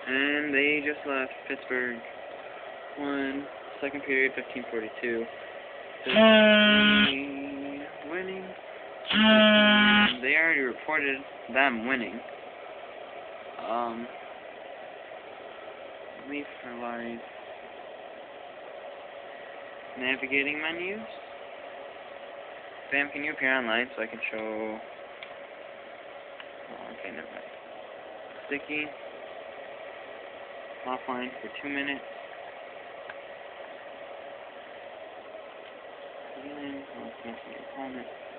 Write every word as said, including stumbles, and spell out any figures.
And they just left Pittsburgh. One, second period, fifteen forty-two. Winning. They already reported them winning. Um, leave for life. Navigating menus. Bam, can you appear online so I can show... Oh, okay, never mind. Sticky. Offline for two minutes. Again, I'll cancel your opponent.